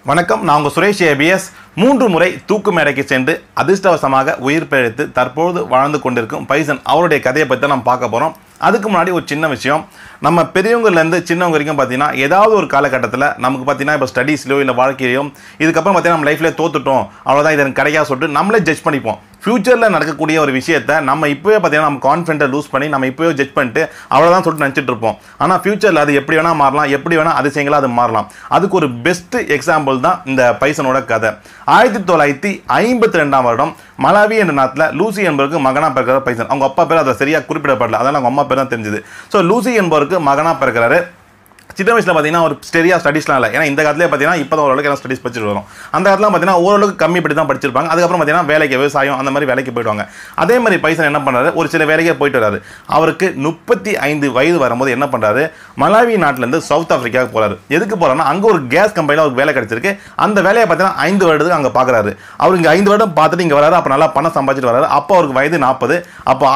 வணக்கம், நான் உங்கள் சுரேஷ் ஏபிஎஸ். 3 முறை தூக்கு மேடைக்கு சென்று அதிர்ஷ்டவசமாக உயிர் பிழைத்து தற்போது வாழ்ந்து கொண்டிருக்கும் பைசன் அவருடைய கதையை பற்றி நம்ம பார்க்க போகிறோம். அதுக்கு முன்னாடி ஒரு சின்ன விஷயம், நம்ம பெரியவங்கலேருந்து சின்னவங்க வரைக்கும் பார்த்தீங்கன்னா ஏதாவது ஒரு காலகட்டத்தில் நமக்கு பார்த்தீங்கன்னா இப்போ ஸ்டடீஸ்லையோ இல்லை வாழ்க்கையிலையோ இதுக்கப்புறம் பார்த்தீங்கன்னா நம்ம லைஃப்லேயே தோத்துட்டோம், அவ்வளோதான், இது எனக்கு கிடைக்காது சொல்லிட்டு நம்மளே ஜட்ஜ் பண்ணிப்போம். ஃபியூச்சரில் நடக்கக்கூடிய ஒரு விஷயத்தை நம்ம இப்போவே பார்த்தீங்கன்னா நம்ம கான்ஃபிடென்ட்டை லூஸ் பண்ணி நம்ம இப்போவே ஜட்ஜ் பண்ணிட்டு அவ்வளோதான் சொல்லிட்டு நினச்சிட்டு இருப்போம். ஆனால் ஃபியூச்சரில் அது எப்படி வேணால் மாறலாம், எப்படி வேணால் அதிசயங்களாக அது மாறலாம். அதுக்கு ஒரு பெஸ்ட் எக்ஸாம்பிள் தான் இந்த பைசனோட கதை. 1952 வருடம் மலாவி என்ற நாட்டில் லூசி என்பவருக்கு மகனாக பிறக்கிற பைசன். அவங்க அப்பா பேர் அதை சரியாக குறிப்பிடப்படல, அதனால் அவங்க அம்மா பேர் தான் தெரிஞ்சுது. ஸோ லூசி என்பவருக்கு மகனாக பிறக்கிறாரு. சின்ன வயசில் பார்த்தீங்கன்னா ஒரு ஸ்டெடியாக ஸ்டடீஸ்லாம் இல்லை. ஏன்னா இந்த காலத்திலே பார்த்தீங்கன்னா இப்போ தான் ஓரளவுக்கு எல்லாம் ஸ்டடீஸ் படிச்சுட்டு வரும். அந்த காலத்தில் பார்த்தீங்கன்னா ஓரளவுக்கு கம்மி படி தான் படிச்சிருப்பாங்க. அதுக்கப்புறம் பார்த்தீங்கன்னா வேலைக்கு, விவசாயம் அந்த மாதிரி வேலைக்கு போயிடுவாங்க. அதே மாதிரி பைசன் என்ன பண்ணுறாரு, ஒரு சில வேலைக்கே போயிட்டு வராரு. அவருக்கு 35 வயது வரும்போது என்ன பண்ணுறாரு, மலாவி நாட்டிலேருந்து சவுத் ஆஃப்ரிக்காவுக்கு போகிறாரு. எதுக்கு போகிறாருன்னா அங்கே ஒரு கேஸ் கம்பெனியில் அவருக்கு வேலை கிடைச்சிருக்கு. அந்த வேலையை பார்த்தீங்கன்னா 5 வருடத்துக்கு அங்கே பார்க்குறாரு. அவர் இங்கே 5 வருடம் பார்த்துட்டு இங்கே வராரு. அப்போ நல்லா பணம் சம்பாதிச்சிட்டு வராரு. அப்போ அவருக்கு வயது 40. அப்போ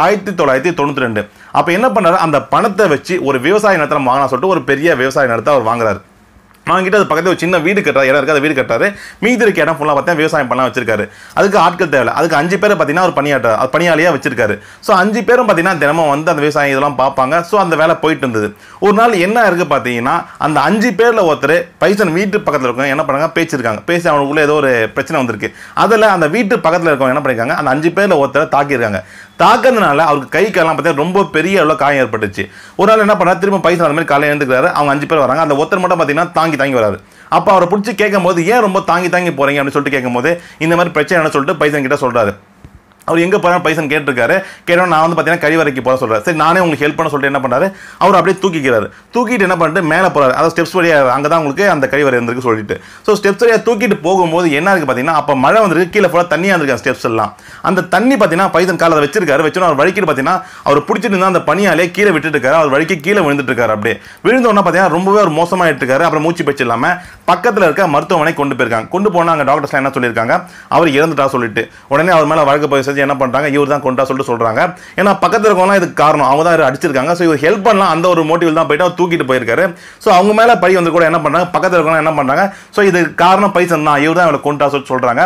1992 அப்போ என்ன பண்ணுறாரு, அந்த பணத்தை வச்சு ஒரு விவசாய நிலத்தை வாங்கினா சொல்லிட்டு ஒரு பெரிய விவசாய நிலத்தை அவர் வாங்குறாரு. வாங்கிட்டு அது பக்கத்தில் ஒரு சின்ன வீடு கட்டுறாரு, இடம் இருக்குது, வீடு கட்டுறாரு. மீதி இருக்க இடம் ஃபுல்லாக பார்த்தீங்கன்னா விவசாயம் பண்ணலாம் வச்சிருக்காரு. அதுக்கு ஆட்கள் தேவை. அதுக்கு 5 பேரை பார்த்தீங்கன்னா ஒரு பணியாளியாக வச்சிருக்காரு. ஸோ 5 பேரும் பார்த்தீங்கன்னா தினமும் வந்து அந்த விவசாயம் இதெல்லாம் பார்ப்பாங்க. ஸோ அந்த வேலை போயிட்டு இருந்தது. ஒரு நாள் என்ன இருக்குது பார்த்தீங்கன்னா, அந்த 5 பேரில் ஒருத்தர் பைசன் வீட்டு பக்கத்தில் இருக்கவங்க என்ன பண்ணுறாங்க, பேசியிருக்காங்க. பேசி அவனுக்குள்ளே ஏதோ ஒரு பிரச்சனை வந்திருக்கு. அதில் அந்த வீட்டு பக்கத்தில் இருக்கவங்க என்ன பண்ணியிருக்காங்க, அந்த 5 பேரில் ஒருத்தரை தாக்கியிருக்காங்க. தாக்கிறதுனால அவருக்கு கை காலெல்லாம் பார்த்தீங்கன்னா ரொம்ப பெரிய அளவில் காயம் ஏற்பட்டுச்சு. ஒரு நாள் என்ன பண்ணார், திரும்ப பைசன் அந்த மாதிரி காலையில் எழுந்துக்கிறாரு. அவங்க 5 பேர் வராங்க. அந்த ஒருத்தர் மட்டும் பார்த்தீங்கன்னா தாங்கி வராரு. அப்போ அவரை பிடிச்சி கேட்கும் போது, ஏன் ரொம்ப தாங்கி போறீங்க அப்படின்னு சொல்லிட்டு கேட்கும் போது, இந்த மாதிரி பிரச்சனை சொல்லிட்டு பைசன் கிட்ட சொல்றாரு. அவர் எங்கே போகிறார் பைசன் கேட்டிருக்காரு. கேட்டோம், நான் வந்து பார்த்தீங்கன்னா கழிவறைக்கு போக சொல்கிறேன். சரி, நானே உங்களுக்கு ஹெல்ப் பண்ண சொல்லிட்டு என்ன பண்ணுறாரு, அவர் அப்படியே தூக்கிக்கிறாரு. தூக்கிட்டு என்ன பண்ணிட்டு மேலே போகிறாரு. அதாவது ஸ்டெப்ஸ் வழியாக அங்கே தான் உங்களுக்கு அந்த கழிவறை இருந்திருக்கு சொல்லிட்டு. ஸோ ஸ்டெப்ஸ் வழியாக தூக்கிட்டு போகும்போது என்ன இருக்குது பார்த்தீங்கன்னா, அப்போ மழை வந்துருக்கு, கீழே ஃபுல்லாக தண்ணியாக இருந்திருக்கு ஸ்டெப்ஸ் எல்லாம். அந்த தண்ணி பார்த்தீங்கன்னா பைசன் காலை வச்சிருக்காரு. வச்சோன்னா அவர் வழிக்கிட்டு பார்த்தீங்கன்னா அவர் பிடிச்சிட்டு இருந்தால் அந்த பனியாலே கீழே விட்டுட்டு இருக்காரு. அவர் வழிக்கு கீழே விழுந்துட்டு இருக்காரு. அப்படியே விழுந்தோன்னா பார்த்தீங்கன்னா ரொம்பவே ஒரு மோசமாகிட்டு இருக்காரு. அப்புறம் மூச்சு பேச்சு இல்லாமல் பக்கத்தில் இருக்க மருத்துவமனை கொண்டு போயிருக்காங்க. கொண்டு போனால் அங்கே டாக்டர்ஸ்லாம் என்ன சொல்லியிருக்காங்க, அவர் இறந்துட்டா சொல்லிட்டு உடனே அவர் மேலே வழக்கு பதிவு செஞ்சு என்ன பண்ணுறாங்க, இவர் தான் கொண்டா சொல்லிட்டு சொல்றாங்க. ஏன்னா பக்கத்துல இருக்கவங்க இதுக்கு காரணம், அவங்க தான் அடிச்சிருக்காங்க. ஸோ இவர் ஹெல்ப் பண்ணலாம் அந்த ஒரு மோட்டிவ் தான் போயிட்டு அவர் தூக்கிட்டு போயிருக்காரு. ஸோ அவங்க மேல பழி வந்து கூட என்ன பண்றாங்க, பக்கத்துல இருக்கவங்க என்ன பண்றாங்க, ஸோ இது காரணம் பைசன் தான், இவர் தான் இவரை கொண்டா சொல்றாங்க.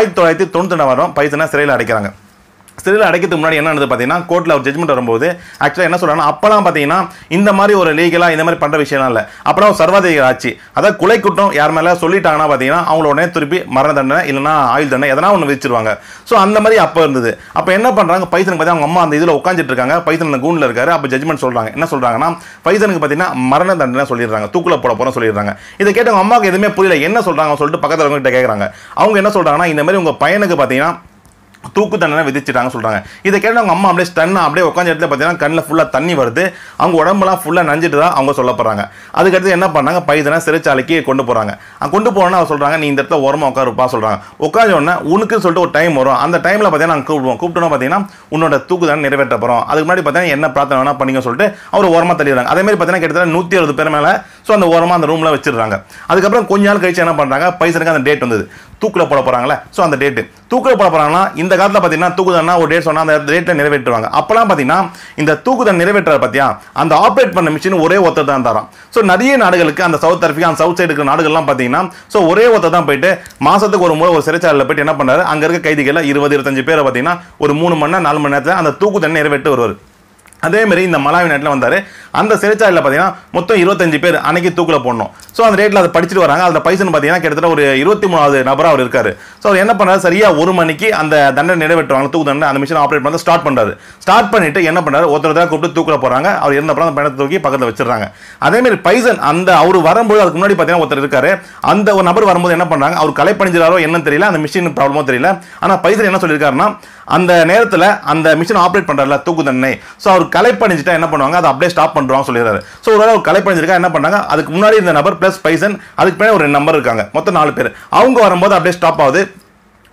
1992 வருடம் பைசனை சிறையில் அடைக்கிறாங்க. சிறையில் அடைக்கிறதுக்கு முன்னாடி என்ன நடந்தது பார்த்தீங்கன்னா, கோர்ட்டில் ஒரு ஜட்மெண்ட் வரும்போது ஆக்சுவலாக என்ன சொல்கிறாங்கன்னா, அப்போலாம் பார்த்தீங்கன்னா இந்த மாதிரி ஒரு லீகலாக இந்த மாதிரி பண்ணுற விஷயம்லாம் இல்லை. அப்போலாம் ஒரு சர்வாதிகார ஆட்சி. அதாவது கொலை குற்றம் யார் மேலே சொல்லிட்டாங்கன்னா பார்த்தீங்கன்னா அவங்கள உடனே திருப்பி மரண தண்டனை இல்லைனா ஆயுள் தண்டனை எதனா ஒன்று விதிச்சிருவாங்க. ஸோ அந்த மாதிரி அப்போ இருந்தது. அப்போ என்ன பண்ணுறாங்க, பைசனுக்கு பார்த்தீங்கன்னா அவங்க அம்மா அந்த இதில் உட்காந்துட்டு இருக்காங்க. பைசன் அந்த கூண்டில் இருக்காரு. அப்போ ஜட்மெண்ட் சொல்கிறாங்க. என்ன சொல்கிறாங்கன்னா, பைசனுக்கு பார்த்தீங்கன்னா மரண தண்டனை சொல்லிடுறாங்க, தூக்குல போட போகிறோம் சொல்லிடுறாங்க. இதை கேட்டு அவங்க அம்மாவுக்கு எதுவுமே புரியல, என்ன சொல்கிறாங்க சொல்லிட்டு பக்கத்தில் இருக்கவங்க கிட்ட கேட்குறாங்க. அவங்க என்ன சொல்கிறாங்கன்னா, இந்த மாதிரி உங்கள் பையனுக்கு பார்த்தீங்கன்னா தூக்கு தண்டனை விதிச்சிட்டாங்க சொல்றாங்க. இதை கேட்டு அவங்க அம்மா அப்படியே ஸ்டன்னா அப்படியே உட்காந்து இடத்துல பார்த்தீங்கன்னா கண்ணில் ஃபுல்லாக தண்ணி வருது. அவங்க உடம்புலாம் ஃபுல்லாக நஞ்சிட்டு தான் அவங்க சொல்ல போறாங்க. அதுக்கடுத்து என்ன பண்ணாங்க, பைசனை சிறைச்சாலைக்கு கொண்டு போறாங்க. கொண்டு போனோன்னா அவர் சொல்றாங்க, நீ இந்த இடத்துல ஓரமாக உட்காருப்பா சொல்றாங்க. உட்காந்து உடனே உனக்குன்னு சொல்லிட்டு ஒரு டைம் வரும். அந்த டைம்ல பார்த்தீங்கன்னா நாங்கள் கூப்பிட்டோம் பார்த்தீங்கன்னா உன்னோட தூக்கு தண்டனை நிறைவேற்ற போறோம். அதுக்கு முன்னாடி பார்த்தீங்கன்னா என்ன பிரார்த்தனை வேணா பண்ணிங்க சொல்லிட்டு அவர் ஓரமாக தள்ளிடுறாங்க. அதே மாதிரி பார்த்தீங்கன்னா கிட்டத்தட்ட 160 பேர் மேலே ஸோ அந்த ஓரமாக அந்த ரூம்ல வச்சிருக்காங்க. அதுக்கப்புறம் கொஞ்ச நாள் கழிச்சு என்ன பண்றாங்க, பைசனுக்கு அந்த டேட் வந்தது, தூக்குல போட போறாங்களே. ஸோ அந்த டேட்டு தூக்குல போட போறாங்கன்னா இந்த காலத்தில் பார்த்தீங்கன்னா தூக்கு தண்டனை ஒரு டேட் சொன்னா அந்த டேட்டை நிறைவேற்றுவாங்க. அப்பெல்லாம் பார்த்தீங்கன்னா இந்த தூக்கு தண்டனை நிறைவேற்ற பத்தியா அந்த ஆப்ரேட் பண்ண மிஷின் ஒரே ஒருத்தர் தான் தரான். ஸோ நிறைய நாடுகளுக்கு அந்த சவுத் ஆப்பிரிக்கா அந்த சவுத் சைடு இருக்கிற நாடுகள்லாம் பார்த்தீங்கன்னா ஸோ ஒரே ஒருத்தர் தான் போயிட்டு மாசத்துக்கு ஒரு முறை ஒரு சிறைச்சாலையில் போயிட்டு என்ன பண்ணாரு, அங்க இருக்க கைதிகள் 20-25 பேரை பார்த்தீங்கன்னா ஒரு 3 மணி நேரம் 4 மணி நேரத்தில் அந்த தூக்கு தண்டனை நிறைவேற்று வருவார். அதே மாதிரி இந்த மலாவி நாட்டில் வந்தார். அந்த சிறைச்சாலையில் பார்த்தீங்கன்னா மொத்தம் 25 பேர் அன்னைக்கு தூக்கில் போடணும். ஸோ அந்த ரேட்டில் அதை படிச்சுட்டு வராங்க. அதில் பைசன் பார்த்தீங்கன்னா கிட்டத்தட்ட ஒரு 23வது நபராக அவர் இருக்காரு. ஸோ அவர் என்ன பண்ணுறாரு, சரியா 1 மணிக்கு அந்த தண்டனை நிறைவேற்றுவாங்க, தூக்கு தண்டனை அந்த மிஷின் ஆப்ரேட் பண்ணி ஸ்டார்ட் பண்ணுறாரு. ஸ்டார்ட் பண்ணிட்டு என்ன பண்ணுறாரு, ஒருத்தர் கூப்பிட்டு தூக்கில் போகிறாங்க. அவர் இருந்தப்பறம் அந்த பயணத்தை தூக்கி பக்கத்தில் வச்சிடறாங்க. அதேமாதிரி பைசன் அந்த அவர் வரும்போது அதுக்கு முன்னாடி பார்த்தீங்கன்னா ஒருத்தர் இருக்காரு. அந்த ஒரு நபர் வரும்போது என்ன பண்ணுறாங்க, அவர் கலைப்பணிஞ்சாரோ என்னன்னு தெரியல, அந்த மிஷின் ப்ராப்ளமோ தெரியல. ஆனால் பைசன் என்ன சொல்லியிருக்காருன்னா, அந்த நேரத்தில் அந்த மிஷின் ஆப்ரேட் பண்ணுறாருல தூக்கு தண்டனை, ஸோ அவர் கலைப்பணிஞ்சிட்டா என்ன பண்ணுவாங்க, அதை அப்படியே ஸ்டாப் பண்ணுறாங்க சொல்லிடுறாரு. ஸோ ஒரு அவர் கலைப்பணிஞ்சிருக்கா என்ன பண்ணாங்க, அதுக்கு முன்னாடி இருந்த நபர் பிளஸ் பைசன் அதுக்கு பின்னாடி ஒரு நம்பர் இருக்காங்க, மொத்தம் 4 பேர். அவங்க வரும்போது அப்படியே ஸ்டாப் ஆகுது.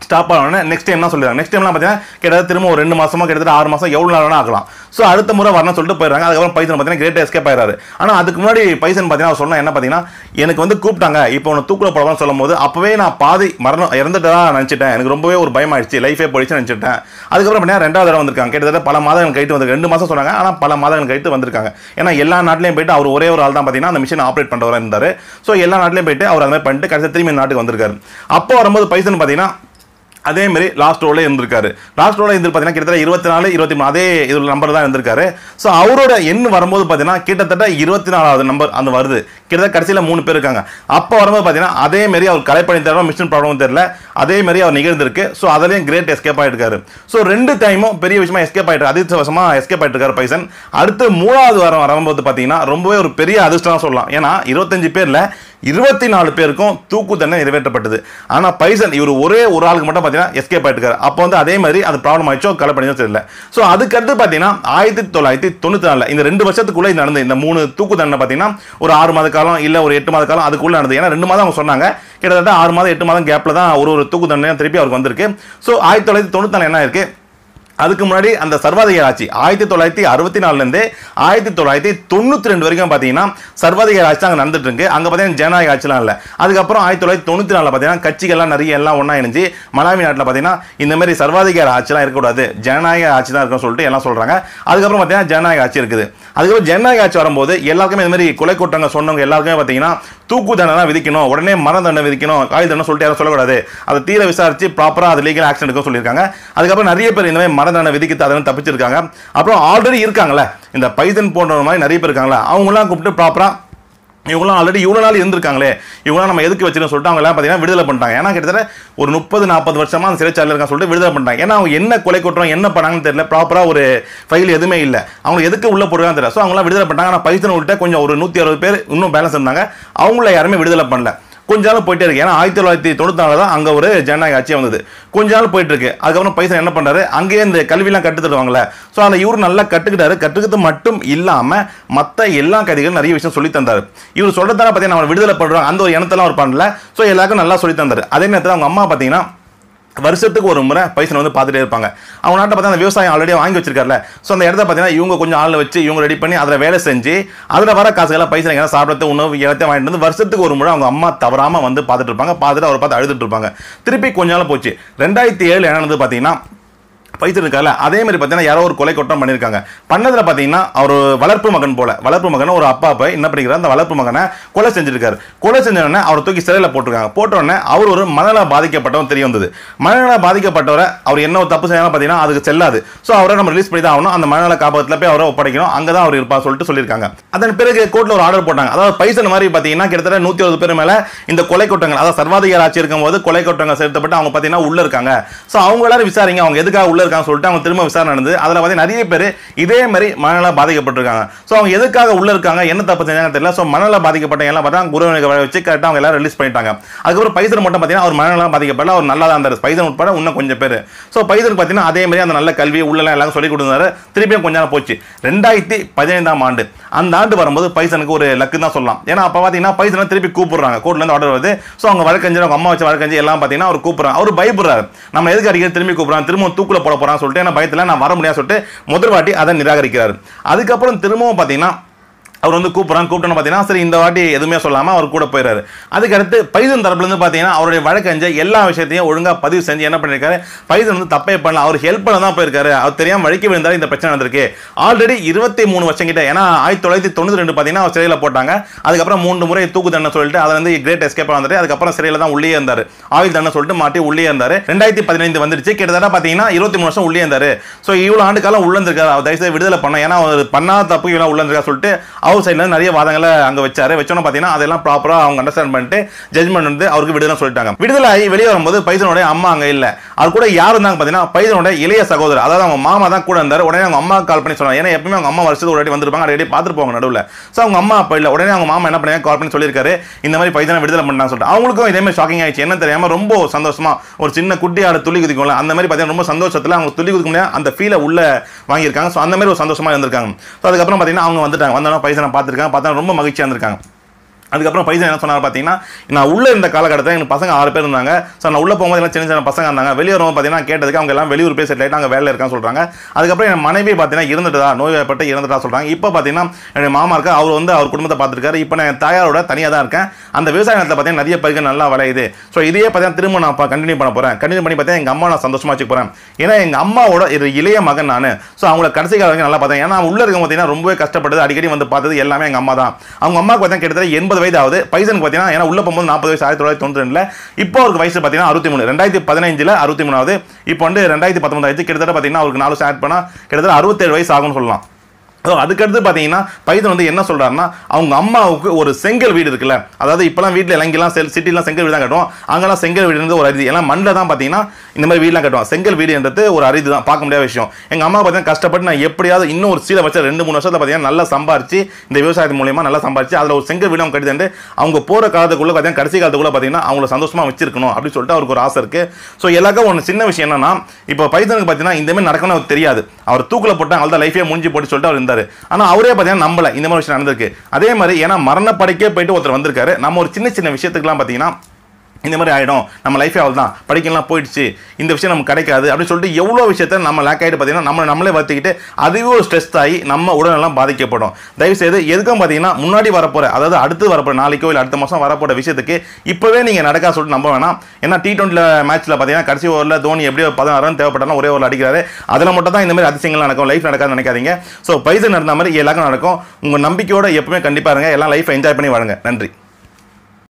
ஸ்டாப் ஆனோடனே நெக்ஸ்ட் டைம் என்ன சொல்லிடுறாங்க. நெக்ஸ்ட் டைம்லாம் பார்த்தீங்கன்னா கிட்டத்தட்ட திரும்ப ஒரு 2 மாசமா கிட்டத்தட்ட 6 மாசம் எவ்வளோ நாள் ஆகலாம். ஸோ அடுத்த முறை வரணும்னு சொல்லிட்டு போயிடுறாங்க. அதுக்கப்புறம் பைசன் பார்த்தீங்கன்னா கிரேட் எஸ்கேப் ஆயிடுறாரு. ஆனால் அதுக்கு முன்னாடி பைசன் பார்த்தீங்கன்னா அவர் சொன்னா என்ன பார்த்தீங்கன்னா, எனக்கு வந்து கூப்பிட்டாங்க இப்போ உன்னை தூக்கில் போடலாம்னு சொல்லும் போது அப்பவே நான் பாதி மரணம் இறந்துட்டா நினச்சிட்டேன். எனக்கு ரொம்பவே ஒரு பயம் ஆயிடுச்சு, லைஃபே போயிடுச்சு நினச்சிட்டேன். அதுக்கப்புறம் பார்த்தீங்கன்னா 2வது தடவை வந்திருக்காங்க. கிட்டத்தட்ட பல மாதங்கள் கழித்து வந்து 2 மாசம் சொன்னாங்க, ஆனால் பல மாதங்கள் கழித்து வந்திருக்காங்க. ஏன்னா எல்லா நாட்டிலையும் போயிட்டு அவர் ஒரே ஒரு ஆள் தான் பார்த்தீங்கன்னா அந்த மிஷின் ஆப்ரேட் பண்ணுறவராக இருந்தார். ஸோ எல்லா நாட்டிலையும் போயிட்டு அவர் அந்த மாதிரி பண்ணிட்டு கடைசி திரும்பி நாட்டுக்கு வந்திருக்காரு. அப்போ வரும்போது பைசன் பார்த்தீங்கன்னா அதே மாதிரி லாஸ்ட் ரோல இருந்திருக்காரு. லாஸ்ட் ரோல இருந்து பார்த்தீங்கன்னா கிட்டத்தட்ட 24 23 அதே இதில் நம்பர் தான் இருந்திருக்காரு. ஸோ அவரோட எண் வரும்போது பார்த்தீங்கன்னா கிட்டத்தட்ட 24வது நம்பர் அந்த வருது. கிட்டத்தட்ட கடைசியில் 3 பேர் இருக்காங்க. அப்போ வரும்போது பார்த்தீங்கன்னா அதே மாதிரி அவர் கரெக்ட் பண்ணி தரணும், மிஷின் ப்ராப்ளமும் தெரியல, அதே மாதிரி அவர் நிகழ்ந்திருக்கு. ஸோ அதுலேயும் கிரேட் எஸ்கேப் ஆகிருக்காரு. ஸோ 2 டைமும் பெரிய விஷயமா எஸ்கேப் ஆகிட்டு அதிர்ஷ்டவசமாக எஸ்கேப் ஆகிட்டு பைசன். அடுத்து 3வது வாரம் வரும்போது பார்த்தீங்கன்னா ரொம்பவே ஒரு பெரிய அதிர்ஷ்டம் சொல்லலாம். ஏன்னா 25 பேரில் 24 பேருக்கும் தூக்கு தண்டனை நிறைவேற்றப்பட்டது. ஆனால் பைசன் இவர் ஒரே ஒரு ஆளுக்கு மட்டும் பார்த்தீங்கன்னா எஸ்கேப் ஆகிட்டு அப்போ வந்து அதே மாதிரி அது ப்ராப்ளம் ஆயிடுச்சோ கலை பண்ணி தெரியல. ஸோ அதுக்கடுத்து பார்த்தீங்கன்னா 1994 இந்த 2 வருஷத்துக்குள்ள இது நடந்தது. இந்த 3 தூக்கு தண்டனை பார்த்தீங்கன்னா ஒரு 6 மாத காலம் இல்லை ஒரு 8 மாத காலம் அதுக்குள்ள நடந்தது. ஏன்னா 2 மாதம் அவங்க சொன்னாங்க, கிட்டத்தட்ட 6 மாதம் 8 மாதம் கேப்ல தான் ஒரு தூக்கு தண்டனை திருப்பி அவருக்கு வந்திருக்கு. ஸோ 1994 என்ன இருக்கு, அதுக்கு முன்னாடி அந்த சர்வாதிகார ஆட்சி 1964 1992 வரைக்கும் பார்த்தீங்கன்னா சர்வாதிகார ஆட்சி அங்கே நடந்துட்டு இருக்கு. அங்கே பார்த்தீங்கன்னா ஜனநாயக ஆட்சிலாம் இல்லை. அதுக்கப்புறம் 1994 பார்த்தீங்கன்னா கட்சிகள்லாம் நிறைய எல்லாம் ஒன்றா இணைஞ்சு மலாவி நாட்டில் பார்த்தீங்கன்னா இந்த மாதிரி சர்வாதிகார ஆட்சிலாம் இருக்கக்கூடாது, ஜனநாயக ஆட்சி தான் இருக்குன்னு சொல்லிட்டு எல்லாம் சொல்றாங்க. அதுக்கப்புறம் பார்த்தீங்கன்னா ஜனநாயக ஆட்சி இருக்குது. அதுக்கப்புறம் ஜனநாயக ஆட்சி வரும்போது எல்லாருக்குமே இந்த மாதிரி கொலை குற்றங்க சொன்னவங்க எல்லாருக்குமே பார்த்தீங்கன்னா தூக்கு தண்டனை விதிக்கணும், உடனே மரண தண்டனை விதிக்கணும், காய் தண்டனை சொல்லிட்டு யாரும் சொல்லக்கூடாது, அதை தீர விசாரிச்சு ப்ராப்பராக அது லீகல் ஆக்ஷன் எடுக்க சொல்லியிருக்காங்க. அதுக்கப்புறம் நிறைய பேர் இந்த மாதிரி மரண தண்டனை விதிக்க அதெல்லாம் தப்பிச்சிருக்காங்க. அப்புறம் ஆல்ரெடி இருக்காங்களே இந்த பைசன் போன்ற மாதிரி நிறைய பேர் இருக்காங்களா, அவங்களாம் கூப்பிட்டு ப்ராப்பரா இவங்களாம் ஆல்ரெடி இவ்வளோ நாள் இருந்திருக்காங்களே, இவங்களாம் நம்ம எதுக்கு வச்சுன்னு சொல்லிட்டு அவங்க எல்லாம் பார்த்தீங்கன்னா விடுதலை பண்ணிட்டாங்க. ஏன்னா கிட்டத்தட்ட ஒரு 30-40 வருஷமா அந்த சிறைச்சாலையில் இருக்கான்னு சொல்லிட்டு விடுதலை பண்ணிட்டாங்க. ஏன்னா அவங்க என்ன கொலை குற்றம் என்ன பண்ணாங்கன்னு தெரியல, ப்ராப்பராக ஒரு ஃபைல் எதுவுமே இல்லை, அவங்க எதுக்கு உள்ள போடுறாங்கன்னு தெரியல. ஸோ அவங்களாம் விடுதலை பண்ணிட்டாங்க. ஆனால் பைசன் உள்ள கொஞ்சம் ஒரு 160 பேர் இன்னும் பேலன்ஸ் இருந்தாங்க, அவங்கள யாருமே விடுதலை பண்ணல. கொஞ்ச நாள் போயிட்டே இருக்கு. ஏன்னா 1994 தான் அங்கே ஒரு ஜனநாயக ஆட்சியாக வந்தது. கொஞ்ச நாள் போயிட்டு இருக்கு. அதுக்கப்புறம் பைசன் என்ன பண்ணுறாரு, அங்கேயே இந்த கல்வியெல்லாம் கற்றுத்தருவாங்களே, ஸோ அதில் இவர் நல்லா கற்றுக்கிட்டாரு. கற்றுக்கிறது மட்டும் இல்லாமல் மற்ற எல்லா கதைகளும் நிறைய விஷயம் சொல்லி தந்தார். இவர் சொல்றதான பார்த்தீங்கன்னா நம்ம விடுதலை பண்ணுறோம் அந்த ஒரு எண்ணத்தெல்லாம் அவர் பண்ணல. ஸோ எல்லாருக்கும் நல்லா சொல்லி தந்தார். அதே நேரத்தில் அவங்க அம்மா பார்த்தீங்கன்னா வருஷத்துக்கு ஒரு முறை பைசன் வந்து பார்த்துட்டே இருப்பாங்க. அவங்க நாட்டை பார்த்தா அந்த விவசாயம் ஆல்ரெடி வாங்கி வச்சிருக்காருல, ஸோ அந்த இடத்த பார்த்தீங்கன்னா இவங்க கொஞ்சம் ஆள் வச்சு இவங்க ரெடி பண்ணி அதில் வேலை செஞ்சு அதில் வர காசுகளை பைசன் எல்லாம் சாப்பிட்றது உணவு எல்லாத்தையும் வாங்கிட்டு வந்து வருஷத்துக்கு ஒரு முறை அவங்க அம்மா தவறாமல் வந்து பார்த்துட்டு இருப்பாங்க. பார்த்துட்டு அவரை பார்த்து அழுதுட்டு இருப்பாங்க. திருப்பி கொஞ்ச நாள் போச்சு. 2007 என்ன நடந்தது பார்த்தீங்கன்னா பைசன் இருக்கால அதே மாதிரி பார்த்தீங்கன்னா யாரோ ஒரு கொலை குற்றம் பண்ணியிருக்காங்க. பண்ணதில் பார்த்தீங்கன்னா அவர் வளர்ப்பு மகன் போல வளர்ப்பு மகன் ஒரு அப்பா போய் என்ன பண்ணிக்கிறார், அந்த வளர்ப்பு மகனை கொலை செஞ்சிருக்காரு. கொலை செஞ்சோடனே அவர் தூக்கி சிறையில் போட்டிருக்காங்க. போட்டோடனே அவர் ஒரு மனநல பாதிக்கப்பட்டவன் தெரிய வந்தது. மனநல பாதிக்கப்பட்டவரை அவர் என்ன ஒரு தப்பு செய்யணும் பார்த்தீங்கன்னா அதுக்கு செல்லாது. ஸோ அவரை நம்ம ரிலீஸ் பண்ணி தான் ஆகணும், அந்த மனநல காப்பகத்தில் போய் அவரை ஒப்படைக்கணும், அங்கே தான் அவர் இருப்பா சொல்லிட்டு சொல்லியிருக்காங்க. அதன் பிறகு கோர்ட்டில் ஒரு ஆர்டர் போட்டாங்க. அதாவது பைசன் மாதிரி பார்த்தீங்கன்னா கிட்டத்தட்ட 120 பேர் மேலே இந்த கொலை குற்றங்கள் அதாவது சர்வாதிகார ஆட்சி இருக்கும்போது கொலை குற்றங்கள் செலுத்தப்பட்டு அவங்க பார்த்தீங்கன்னா உள்ள இருக்காங்க. ஸோ அவங்க எல்லாரும் விசாரிங்க அவங்க எதுக்காக உள்ள இருக்காங்க சொல்லிட்டு அவங்க திரும்ப விசாரணை நடந்தது. அதில் வந்து நிறைய பேர் இதே மாதிரி மனநல பாதிக்கப்பட்டிருக்காங்க. ஸோ அவங்க எதுக்காக உள்ள இருக்காங்க என்ன தப்பு செஞ்சாங்க தெரியல. ஸோ மனநல பாதிக்கப்பட்ட எல்லாம் பார்த்தா குருவனுக்கு வச்சு கரெக்டாக அவங்க எல்லாரும் ரிலீஸ் பண்ணிட்டாங்க. அதுக்கப்புறம் பைசன் மட்டும் பார்த்தீங்கன்னா அவர் மனநல பாதிக்கப்படல, அவர் நல்லா தான் இருந்தார். பைசன் உட்பட இன்னும் கொஞ்சம் பேர். ஸோ பைசன் பார்த்தீங்கன்னா அதே மாதிரி அந்த நல்ல கல்வி உள்ளலாம் எல்லாம் சொல்லி கொடுத்தாரு. திருப்பியும் கொஞ்சம் நாள் போச்சு. 2015 அந்த ஆண்டு வரும்போது பைசனுக்கு ஒரு லக்கு தான் சொல்லலாம். ஏன்னா அப்போ பார்த்தீங்கன்னா பைசனை திருப்பி கூப்பிடுறாங்க, கோர்ட்லேருந்து ஆர்டர் வருது. ஸோ அவங்க வழக்கறிஞர் அவங்க அம்மா வச்சு வழக்கறிஞர் எல்லாம் பார்த்தீங்கன்னா அவர் கூப்பிடுறாங்க. அவர் பயப்படுறாரு, நம்ம எதுக்கு அடிக்கடி திரும்பி கூப்பிடுறாங்க, திரும்ப தூக்குல போட போறான்னு சொல்லிட்டு என்ன பயத்தில் நான் வர முடியாது சொல்லிட்டு முதல் வாட்டி அதை நிராகரிக்கிறார். அதுக்கப்புறம் திரும்பவும் பார்த்தீங்கன்னா அவர் வந்து கூப்பிட்டோன்னு பார்த்தீங்கன்னா சரி இந்த வாட்டி எதுவுமே சொல்லாமல் அவர் கூட போயிடுறாரு. அதுக்கடுத்து பைசன் தரப்புலேருந்து பார்த்தீங்கன்னா அவருடைய வழக்கறிஞர் எல்லா விஷயத்தையும் ஒழுங்காக பதிவு செஞ்சு என்ன பண்ணியிருக்காரு, பைசன் வந்து தப்பே பண்ணல, அவர் ஹெல்ப் பண்ண தான் போயிருக்காரு, அவர் தெரியாமல் வழிக்க விழுந்தாலும் இந்த பிரச்சனை வந்திருக்கு. ஆல்ரெடி 23 வருஷம் கிட்ட, ஏன்னா 1992 பார்த்தீங்கன்னா அவர் சிறையில் போட்டாங்க. அதுக்கப்புறம் 3 முறை தூக்கு தண்டனை சொல்லிட்டு அதை வந்து கிரேட் எஸ்கேப் வந்துட்டு அதுக்கப்புறம் சிறையில் தான் உள்ளே இருந்தார். ஆயுள் தண்டனை சொல்லிட்டு மாட்டி உள்ளே இருந்தார். 2015 வந்துருச்சு. கிட்டத்தட்ட பார்த்தீங்கன்னா 23 வருஷம் உள்ளே இருந்தார். ஸோ இவ்வளோ ஆண்டு காலம் உள்ள இருந்திருக்காரு. அவர் தயவுசெய்து விடுதலை பண்ண, ஏன்னா அவர் பண்ணாத தப்பு இவ்வளோ உள்ள இருந்திருக்கா சொல்லிட்டு அவர் சைடில் நிறைய வாதங்களை அங்கே வச்சாரு. வச்சோன்னு பார்த்தீங்கன்னா அதெல்லாம் ப்ராப்பராக அவங்க அண்டர்ஸ்டாண்ட் பண்ணிட்டு ஜட்மெண்ட் வந்து அவருக்கு விடுதலை சொல்லிட்டாங்க. விடுதலை ஆகி வெளியே வரும்போது பைசனுடைய அம்மா அங்கே இல்லை. அது கூட யார் இருந்தாங்க பார்த்தீங்கன்னா பைசனோட இளைய சகோதரர், அதாவது அவங்க மாமா தான் கூட இருந்தார். உடனே அவங்க அம்மா கால் பண்ணி சொன்னாங்க. ஏன்னா எப்பவுமே அவங்க அம்மா வருஷத்துக்கு ஒரு வாட்டி வந்திருப்பாங்க, அடிக்கடி பார்த்துட்டு போவாங்க நடுவில். ஸோ அவங்க அம்மா அப்போ இல்லை. உடனே அவங்க மாமா என்ன பண்ணாங்க, கால் பண்ணி சொல்லியிருக்காரு இந்த மாதிரி பைசனை விடுதலை பண்ணான்னு சொல்லிட்டு. அவங்களுக்கும் இதே மாதிரி ஷாக்கிங் ஆயிடுச்சு. என்ன தெரியாம ரொம்ப சந்தோஷமா ஒரு சின்ன குட்டி ஆடு துள்ளி குதிக்கும்ல அந்த மாதிரி பார்த்தீங்கன்னா ரொம்ப சந்தோஷத்தில் அவங்க துள்ளி குதிக்க முடியாது அந்த ஃபீலை உள்ள வாங்கியிருக்காங்க. ஸோ அந்த மாதிரி ஒரு சந்தோஷமா இருந்திருக்காங்க. ஸோ அதுக்கப்புறம் பார்த்தீங்கன்னா அவங்க வந்துட்டாங்க. வந்தோன்னா பைசனை பார்த்துருக்காங்க, பார்த்தா ரொம்ப மகிழ்ச்சியாக இருந்திருக்காங்க. அதுக்கப்புறம் பைசன் என்ன சொன்னார் பார்த்தீங்கன்னா, நான் உள்ள இருந்த காலகட்டத்தில் எனக்கு பசங்க 6 பேர் இருந்தாங்க. ஸோ நான் உள்ள போகும்போது எல்லாம் சின்ன சின்ன பசங்க இருந்தாங்க. வெளியே வரும்போது பார்த்தீங்கன்னா கேட்டதுக்கு அவங்க எல்லாம் வெளியூர் போய் செட்டில் ஆகிட்டு அங்கே வேலை இருக்கான்னு சொல்கிறாங்க. அதுக்கப்புறம் என் மனைவி பார்த்தீங்கன்னா இறந்துட்டதா, நோய்வாய்ப்பட்டு இறந்துட்டா சொல்கிறாங்க. இப்போ பார்த்தீங்கன்னா என்னுடைய மாமா இருக்கா, அவர் வந்து அவர் குடும்பத்தை பார்த்துருக்காரு. இப்போ நான் என் தாயாரோட தனியாக தான் இருக்கேன். அந்த விவசாய நிலத்தில் பார்த்தீங்கன்னா நிறைய பயிர்கள் நல்லா விளையுது. ஸோ இதையே பார்த்தீங்கன்னா திரும்ப நான் கண்டினியூ பண்ண போகிறேன். கண்டினியூ பண்ணி பார்த்தீங்கன்னா எங்கள் அம்மா நான் சந்தோஷமாக வச்சுக்க போகிறேன். ஏன்னா எங்கள் அம்மாவோட ஒரு இளைய மகன் நான். ஸோ அவங்கள கடைசி காலம் வரைக்கும் நல்லா பார்த்தேன். ஏன்னா உள்ள இருக்க பார்த்தீங்கன்னா ரொம்பவே கஷ்டப்பட்டது, அடிக்கடி வந்து பார்த்தது எல்லாமே எங்கள் அம்மா தான். அவங்க அம்மாவுக்கு பார்த்தீங்கன்னா கிட்டத்தட்ட 80 வயது ஆகுது. பைசனுக்கு பார்த்தீங்கன்னா ஏன்னா உள்ள போகும்போது 40 வயசு 1992. இப்போ அவருக்கு வயசு பார்த்தீங்கன்னா 63. 2015 63 ஆகுது. இப்போ வந்து 2019 ஆயிடுச்சு. கிட்டத்தட்ட பார்த்தீங்கன்னா அவருக்கு 4 ஸ்டார்ட் பண்ணால் கிட்டத்தட்ட 67 வயசு ஆகும்னு சொல்லலாம். அதுக்கடுத்து பார்த்தீங்கன்னா பைசன் வந்து என்ன சொல்றாருன்னா, அவங்க அம்மாவுக்கு ஒரு செங்கல் வீடு இருக்குல்ல, அதாவது இப்பெல்லாம் வீட்டில் இலங்கெல்லாம் சிட்டிலாம் செங்கல் வீடு தான் கட்டுவோம். அங்கெல்லாம் செங்கல் வீடு ஒரு அரிதி. எல்லாம் மண்ணில் தான் பார்த்தீங்கன்னா இந்த மாதிரி வீடெலாம் கட்டுவோம். செங்கல் வீடுன்றது ஒரு அரிதி தான், பார்க்க முடியாத விஷயம். எங்கள் அம்மா பார்த்தீங்கன்னா கஷ்டப்பட்டு நான் எப்படியாவது இன்னும் ஒரு சீலை வச்சா 2-3 வருஷத்தில் பார்த்தீங்கன்னா நல்லா சம்பாரிச்சு இந்த விவசாயத்து மூலியமாக நல்லா சம்பாரிச்சு அதில் ஒரு செங்கல் வீடு அவங்க கட்டி அவங்க போகிற காலத்துக்குள்ளே பார்த்தீங்கன்னா கடைசி காலத்துக்குள்ளே பார்த்தீங்கன்னா அவங்கள சந்தோஷமாக வச்சிருக்கணும் அப்படின்னு சொல்லிட்டு அவருக்கு ஒரு ஆசை இருக்குது. ஸோ எல்லாருக்கும் ஒன்று சின்ன விஷயம் என்னன்னா, இப்போ பைசனுக்கு பார்த்தீங்கன்னா இந்த மாதிரி நடக்கணும்னு அவருக்கு தெரியாது. அவர் தூக்கில் போட்டாங்க, அவள் தான் லைஃபே முடிஞ்சு போட்டு சொல்லிட்டு அவர் இருந்தார். ஆனா அவரே பார்த்தீங்கன்னா நம்பல இந்த மாதிரி விஷயம் நடந்திருக்கு. அதே மாதிரி ஏன்னா மரணப்படிக்கே போயிட்டு ஒருத்தர் வந்திருக்காரு. நம்ம ஒரு சின்ன சின்ன விஷயத்துக்குலாம் பார்த்தீங்கன்னா இந்த மாதிரி ஆகிடும், நம்ம லைஃபே அவள் தான், படிக்கலாம் போயிடுச்சு, இந்த விஷயம் நமக்கு கிடைக்காது அப்படின்னு சொல்லிட்டு எவ்வளோ விஷயத்த நம்ம லேக் ஆகிட்டு பார்த்தீங்கன்னா நம்மளே வருத்திக்கிட்டு அதுவே ஒரு ஸ்ட்ரெஸ் ஆகி நம்ம உடனெல்லாம் பாதிக்கப்படும். தயவுசெய்து எதுக்கும் பார்த்தீங்கன்னா முன்னாடி வரப்போகிற, அதாவது அடுத்து வரப்போகிற நாளைக்கோ இல்லை அடுத்த மாதம் வரப்போகிற விஷயத்துக்கு இப்போவே நீங்கள் நடக்கா சொல்லிட்டு நம்ப வேணாம். ஏன்னா T20 மேட்ச்சில் பார்த்தீங்கன்னா கடைசி ஓவரில் தோனி எப்படியோ 16 ரன் தேவைப்பட்டாலும் ஒரே ஓவரில் அடிக்கிறாரு. அதில் மட்டும் தான் இந்த மாதிரி அதிசயங்கள் நடக்கும், லைஃப் நடக்காதுன்னு நினைக்காதீங்க. ஸோ பைசன் நடந்த மாதிரி எல்லாருக்கும் நடக்கும். உங்கள் நம்பிக்கையோட எப்பவுமே கண்டிப்பாக இருங்க. எல்லாம் லைஃப் என்ஜாய் பண்ணி வாழுங்க. நன்றி.